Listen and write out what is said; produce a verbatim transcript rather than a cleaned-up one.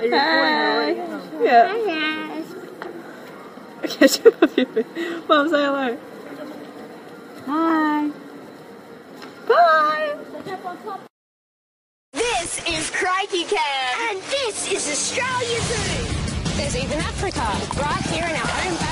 Are you recording already? Yeah. Hi guys. Okay, show you. Mom, say hello. Hi. Bye. This is Crikey Cam. And this is Australia Zoo. There's even Africa, right here in our home